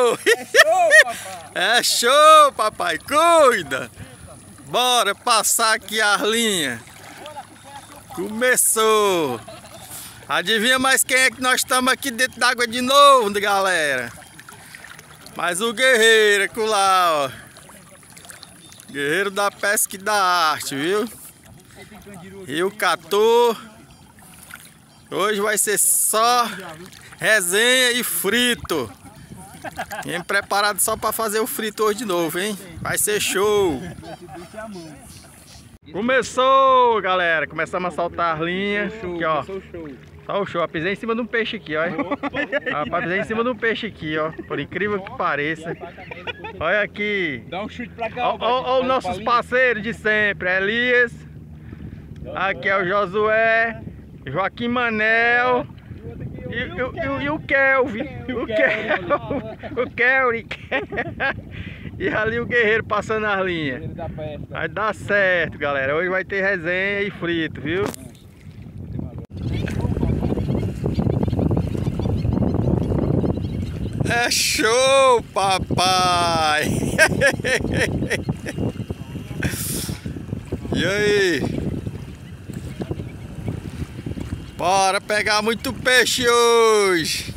show! É show, papai! Cuida! Bora passar aqui a linha. Começou! Adivinha mais quem é que nós estamos aqui dentro d'água de novo, galera? Mais o guerreiro aqui lá, ó. Guerreiro da pesca e da arte, viu? Rio Catu. Hoje vai ser só resenha e frito. Vem preparado só para fazer o frito hoje de novo, hein? Vai ser show! Começou, galera! Começamos a soltar as linhas. Aqui, ó. Só o show. Pisei em cima de um peixe aqui, ó. Pisei em cima de um peixe aqui, ó. Por incrível que pareça. Olha aqui. Dá um chute pra cá. Olha os nossos parceiros de sempre. Elias. Aqui é o Josué. Joaquim Manel. E o Kelvin. O Kelvin. E ali o guerreiro passando as linhas. Vai dar certo, galera. Hoje vai ter resenha e frito, viu? É show, papai! E aí? Bora pegar muito peixe hoje!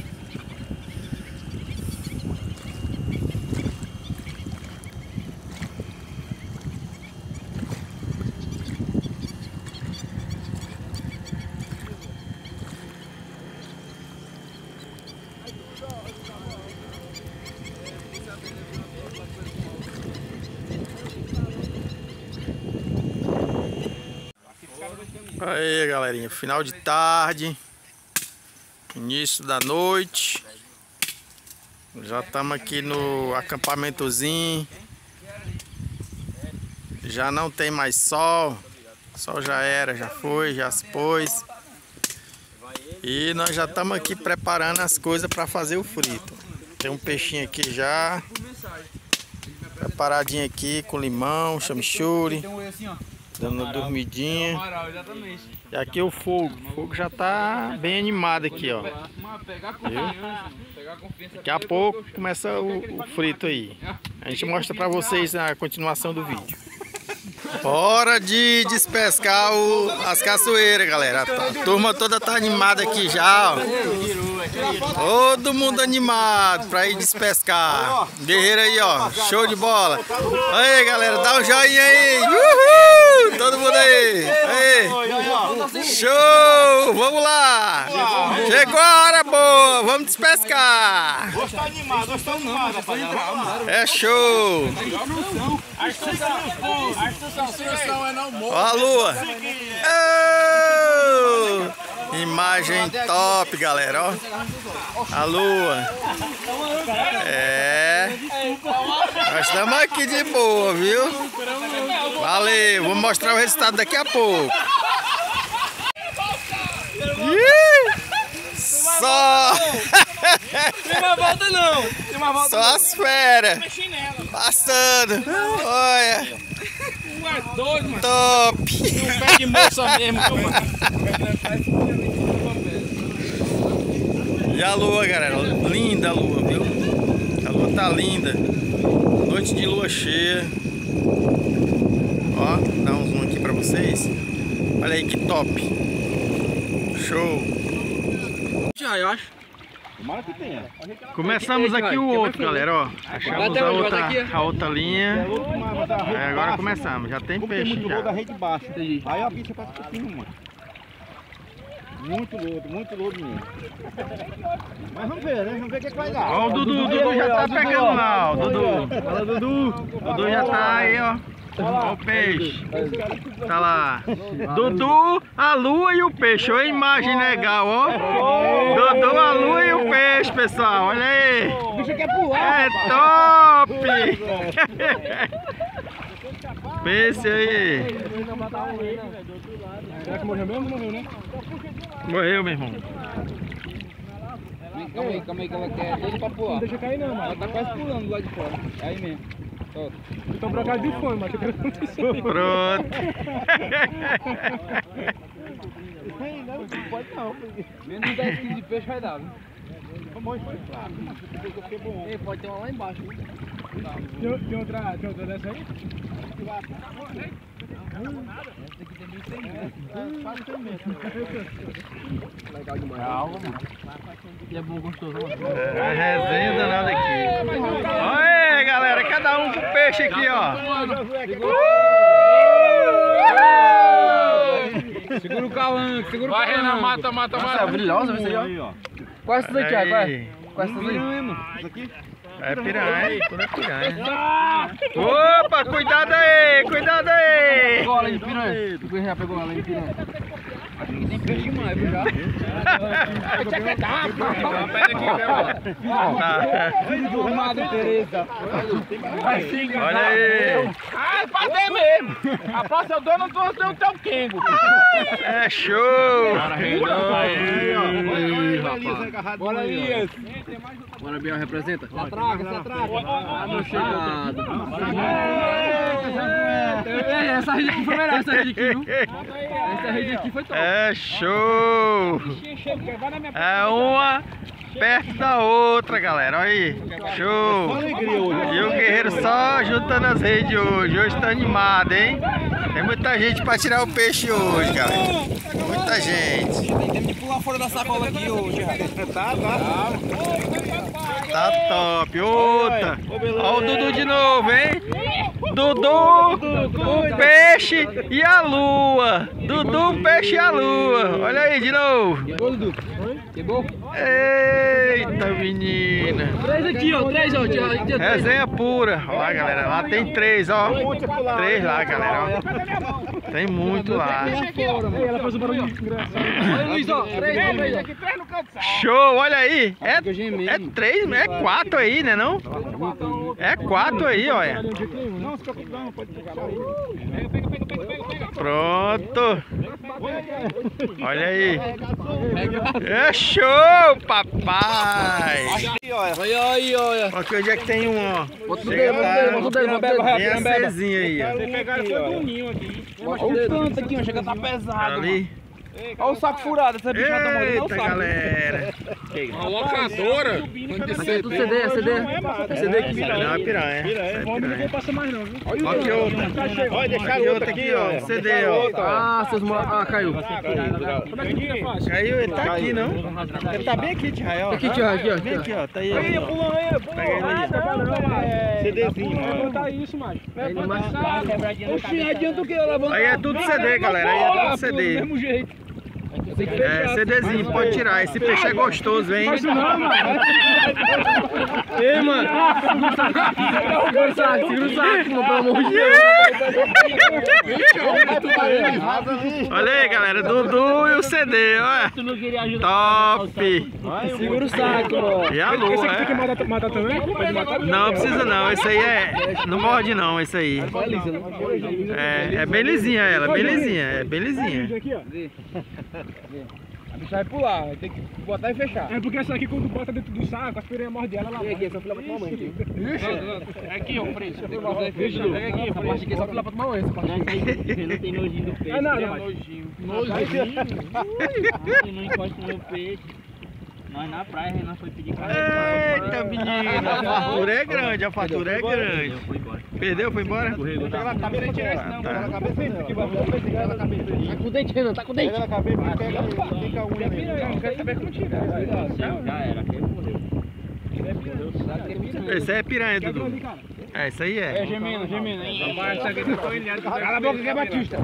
Aí, galerinha, final de tarde, início da noite. Já estamos aqui no acampamentozinho. Já não tem mais sol. O sol já era, já foi, já se pôs. E nós já estamos aqui preparando as coisas para fazer o frito. Tem um peixinho aqui já preparadinho aqui com limão, chamichurri, dando uma dormidinha. E aqui o fogo já tá bem animado aqui, ó. Viu? Daqui a pouco começa o frito aí. A gente mostra pra vocês a continuação do vídeo. Hora de despescar as caçoeiras, galera. A turma toda tá animada aqui já, ó. Todo mundo animado pra ir despescar. Guerreiro aí, ó. Show de bola. Aí, galera, dá um joinha aí. Uhul! Todo mundo aí. Aí. Show! Vamos lá. Chegou a hora boa. Vamos despescar. Hoje tá animado, rapaziada. É show. A instrução é não morrer. Ó a lua. Oh! Imagem top, galera, ó. A lua. É. Nós estamos aqui de boa, viu? Valeu, vou mostrar o resultado daqui a pouco. Só. Tem uma volta não. Tem uma volta. Só as feras. Passando. Olha. Um é doido, mano. Top. Um pé de moça mesmo, mano. E a lua, galera. Linda a lua, viu? A lua tá linda. Noite de lua cheia. Ó, dá um zoom aqui pra vocês. Olha aí que top. Show. Já, eu acho. Tomara que tenha. Começamos aqui o outro, galera, ó. Achamos a outra linha. Agora começamos, já tem peixe muito já. lodo da rede baixa. Aí a bicha passa por cima, mano. Muito lodo mesmo. Mas vamos ver, né? Vamos ver o que vai dar. Ó, o Dudu já tá pegando lá, ó. Dudu já tá aí, ó. Ó o peixe. Tá lá. Dudu, a lua e o peixe. Olha a imagem legal, ó. Dudu, a lua e o peixe, pessoal. Olha aí. O bicho quer pular. É top. Pense aí. Será que morreu mesmo? Morreu, né? Morreu, meu irmão. Calma aí que ela quer doido pra pular. Não deixa cair não, mano. Ela tá quase pulando lá de fora. É aí mesmo. Então pra cá de fome, mas eu quero acontecer. Pronto. Não pode não. Menos de 10 kg de peixe vai dar, viu? Pode ter uma lá embaixo. Tem outra dessa aí? Legal demais. E é bom, gostoso. É resenha danada aqui. Olha aí, galera, cada um com peixe aqui, ó. Segura o calanque, segura o calanque. Vai, Renan, mata. É brilhosa, você ó. Qual é essa daqui, Thiago? Qual é essa daí? Isso aqui? É piranha, tudo é piranha. Opa, cuidado aí, cuidado aí. Pegou ela de piranha. Tu já pegou ela de piranha. Aqui tem peixe demais, viu já? Olha aí. Ah, pode ter mesmo. A próxima eu dou, não trouxe o teu quengo. É show. Bora, Elias. Bora, Biel, representa. Se atraca. Não chegado. Essa rede aqui foi melhor, essa rede aqui, viu? Essa rede aqui foi top. É show. É uma perto da outra, galera. Olha aí. Show. E o guerreiro só juntando as redes hoje. Hoje tá animado, hein? Tem muita gente pra tirar o peixe hoje, galera. Muita gente. Tem que pular fora da sacola aqui hoje, Tá top. Outra. Olha o Dudu de novo, hein? Dudu, o peixe e a lua. Dudu, o peixe e a lua. Olha aí de novo. Pegou, Dudu? Pegou? Eita, menina. Três aqui, ó. Três, ó. Resenha pura. Olha lá, galera. Lá tem três, ó. Três lá, galera. Ó. Tem muito lá. Ela faz um barulho engraçado. Olha, Luiz, ó. Três, Show, olha aí. É três, é quatro aí, né não? É quatro aí, olha. Não, se preocupe não, pode pegar aí. Pronto. Olha aí. É show, papai. olha aí, olha. Aqui onde é que tem um, ó. Bota o Chega, dedo, tá. bota o dedo. Tem a cezinha aí, ó. Pegaram foi do ninho aqui. Olha o canto aqui, ó. Chega a tá pesado. Ali. Olha o saco furado. Essa bicha tá morrendo. Eita, galera. Uma locadora. É tudo CD, é CD. É CD aqui. Não, é piranha. Não passa mais não, viu? Olha aqui outra. Olha, deixaram Aqui outra outra aqui, aqui, ó. CD, ó. Ah, seus caiu. Como é que tira fácil? Caiu, ele tá aqui, não? Ele tá bem aqui, Israel. Aqui, Thiago, aqui, ó. Bem aqui, ó. Tá aí, ó. Pega ele aí. CDzinho, mano. Vou botar isso, macho. Oxi, adianta o que? Ela Aí é tudo CD, galera. Aí é tudo CD. mesmo jeito. É, CDzinho, pode tirar. Esse peixe é gostoso, hein? Não, mano. Ei, mano. Segura o saco, pelo amor de Deus. Olha aí, galera. Dudu e o CD, olha. Top. Segura o saco, mano. E a lua, Tem que é? matar também? Pode matar? Não precisa não. Esse aí é... Não morde não, esse aí. É bem lisinha ela, bem lisinha. É bem lisinha. Aqui, ó. A bicha vai pular, tem que botar e fechar. É porque essa aqui quando bota dentro do saco, as piranhas mordem ela lá. Pega aqui, essa filha pra tomar banho. Aqui, ó, preço. Pega aqui, essa parte aqui é só filha pra tomar banho. Essa parte aqui. Não tem nojinho do peixe. É nada, Não, mas- nojinho. Não encosta no meu peixe. Nós na praia, Renan foi pedir carne. Eita, menina. A fartura é grande, a fartura é grande. Perdeu, foi embora? Pega na cabeça, tira esse não. Pega na cabeça aí. Pega na cabeça aí. Tá com o dente, Renan, tá com o dente. Pega na cabeça e pega fica a unha aí. Não, quero saber como tira. Já era, aquele morreu. Esse aí é piranha, Dudu. É, isso aí é. Gemendo. Cala a boca que é Batista.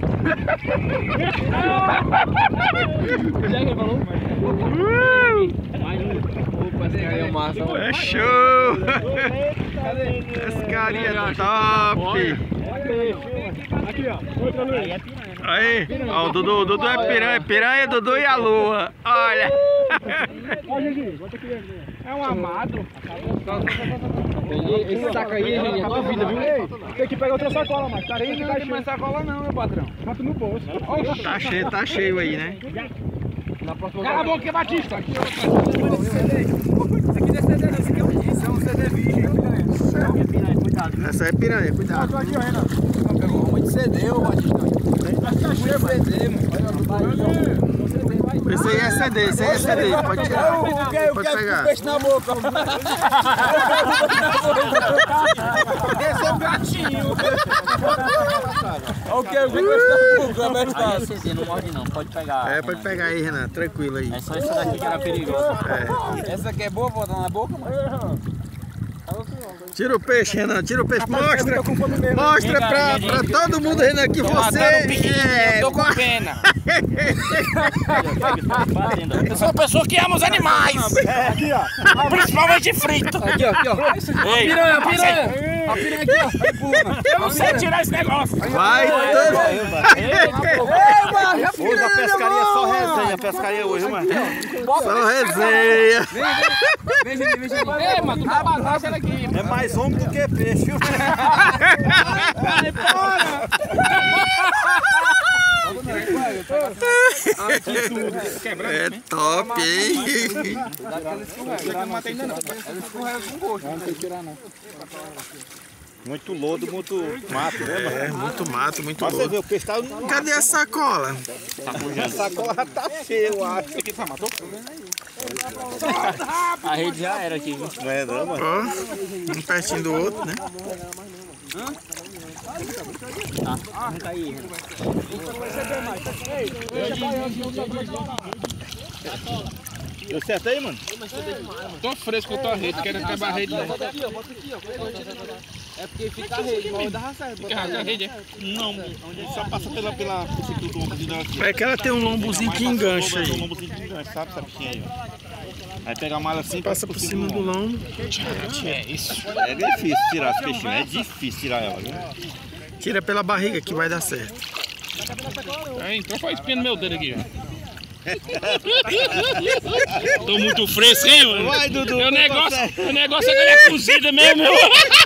Já que ele falou? Mais um. Opa, esse cara é o massa. É show! Esse carinha é top! Aqui, ó. Outra luz. Aí, ó, o Dudu é piranha, Dudu e a lua. Olha! Ó, Gigi, bota aqui dentro. É um amado. Esse saco aí, gente, é tua vida, viu? Ei, tem que pegar outra sacola, mas tá cheio, tá cheio. sacola não, meu patrão. Bota no bolso. Tá cheio aí, né? Cala a boca que é Batista. Aqui desse CD, esse aqui é um CD virgem. Essa é piranha, cuidado. Tô aqui, ó, Renan. Pegou uma de CD, ô Batista. Tá cheio, CD, mano. Esse aí é CD, esse aí é CD. Pode tirar. Pode pegar. Peixe na boca. Esse é o gatinho. O que? O peixe na boca. Aí é CD, não morde não, pode pegar. É, pode pegar aí, Renan. Tranquilo aí. É só essa daqui que era perigosa. Essa aqui é boa, botar na boca, mano. Tira o peixe, Renan. Tira o peixe. Mostra. Mostra pra todo mundo, Renan, que você Eu tô com pena. Eu sou uma pessoa que ama os animais. Aqui, ó. Principalmente frito. Aqui, ó. Ei, Piranha. A piranha aqui, ó. eu não sei tirar esse negócio. vai. Hoje a pescaria é só resenha. A pescaria hoje, mano. Só resenha. Vem, gente. Ei, mano, tu tá bagagem ela aqui. É mais homem do que peixe. É top, hein? Muito lodo, muito mato, né, mano? É, muito mato, muito Você louco. vê, o peixe tá... Cadê a sacola? A sacola já tá cheia, eu acho. A rede já era aqui, viu? Não é não, mano? Ó, um pertinho do outro, né? Arranca aí, Deu certo aí, mano? Tô fresco com a tua rede, quero acabar a rede. Bota aqui, ó. É porque fica a rede, mas dá certo. Fica a rede, é? Não, só passa pela esse tudo de nós aqui. É que ela tem um lombozinho que engancha Um aí. lombozinho que engancha, sabe essa bichinha aí, ó. Aí pega a malha assim, Passa por cima do lombo. É isso. É difícil tirar esse peixinho, é difícil tirar ela, viu? Tira pela barriga que vai dar certo. Então faz espinha no meu dedo aqui, ó. Tô muito fresco, hein, mano? Vai, Dudu. O negócio é que ele é cozida mesmo, meu.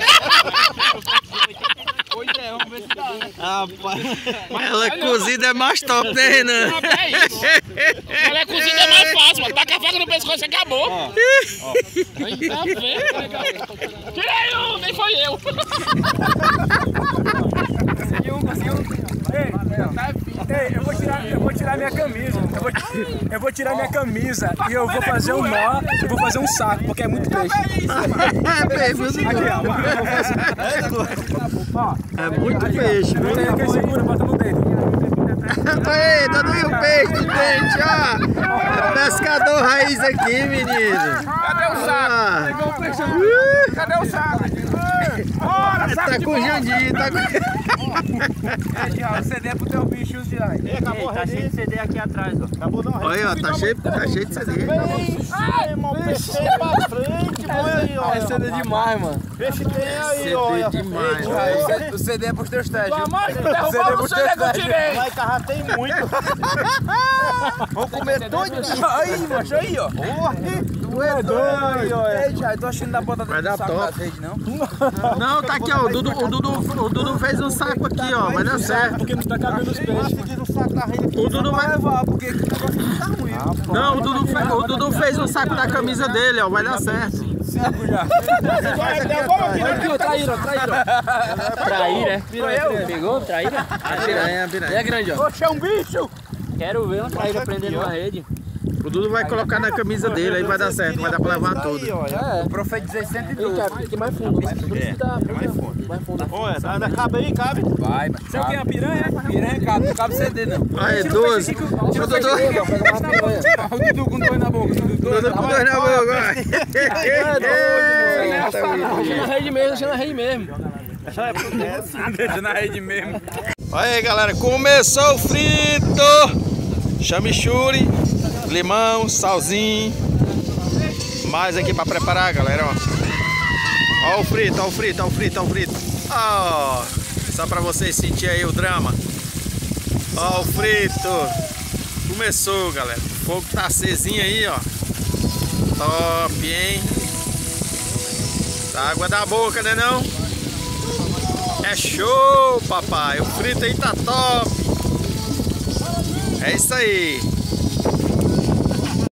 Ela cozida é mais top, né, Renan? É isso. Ela é cozida é mais fácil, mano. Taca a faca no pescoço e acabou. Aí tá vendo, tirei um, nem foi eu. Ei, eu vou tirar minha camisa. Eu vou tirar minha camisa e eu vou fazer um nó e vou fazer um saco, porque é muito peixe. É muito peixe, viu? Tem aqui, segura, bota no dedo. Aí, tá doendo o peixe do dente, ó. É pescador raiz aqui, menino. Cadê o saco? Pegou o peixe ali. Cadê o saco? Bora, saco Tá de com o Jandir, tá com... O CD é pro teu bicho tirar. Acabou, Tá cheio de CD aqui atrás, ó. Acabou não, Olha, ó, tá cheio de CD. Ai, irmão, peixe tem pra frente, olha aí, ó. É CD demais, mano. Peixe tem aí, olha. demais, O CD é pros teus testes. Mãe, derrubou o CD que eu tirei. Vai, carra tem muito. Vou comer tudo. Aí, macho, aí, ó. Tu é doido, Ei, já, eu tô achando da bota Vai dar saco top. das redes, não? Não, tá aqui, ó. O Dudu fez um saco aqui, ó. Vai dar certo. Porque não tá cabendo os peixes. no saco da rede. O Dudu vai... levar, porque esse negócio não tá ruim. Não, o Dudu fez um saco da camisa dele, ó. Vai dar certo. Aqui, ó, traíra. Traíra, é? Pegou? Traíra? A piranha. É grande, ó. Oxe, é um bicho. Quero ver uma traíra prendendo na rede. O Dudu vai colocar na camisa dele, aí vai dar certo. Vai dar pra levar tudo. Eu profetizei 112. Tem mais fundo. Mais fundo. Olha, cabe aí, cabe. Vai, mas. Você é o que? A piranha? Piranha cabe, não cabe CD, não. Aí, 12. Tira o peixe aqui, ó. O Dudu com dois na boca. Dudu com dois na boca, vai. Deixa na rede mesmo, deixa na rede mesmo. Deixa na rede mesmo. Olha aí, galera, começou o frito. Chamichurri, limão, salzinho. Mais aqui pra preparar, galera, ó. Ó o frito, ó o frito, ó o frito, ó o frito. Ó, só pra vocês sentirem aí o drama. Ó o frito. Começou, galera. O fogo tá acesinho aí, ó. Top, hein? Tá água da boca, né não? É show, papai. O frito aí tá top. É isso aí.